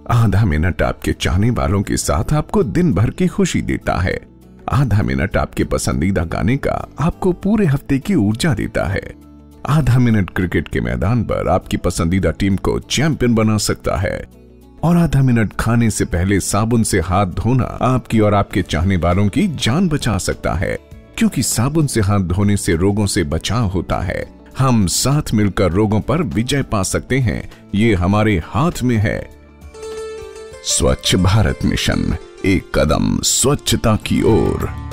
आधा मिनट आपके चाहने वालों के साथ आपको दिन भर की खुशी देता है। आधा मिनट आपके पसंदीदा गाने का आपको पूरे हफ्ते की ऊर्जा देता है। आधा मिनट क्रिकेट के मैदान पर आपकी पसंदीदा टीम को चैंपियन बना सकता है। और आधा मिनट खाने से पहले साबुन से हाथ धोना आपकी और आपके चाहने वालों की जान बचा सकता है, क्योंकि साबुन से हाथ धोने से रोगों से बचाव होता है। हम साथ मिलकर रोगों पर विजय पा सकते हैं, ये हमारे हाथ में है। स्वच्छ भारत मिशन, एक कदम स्वच्छता की ओर।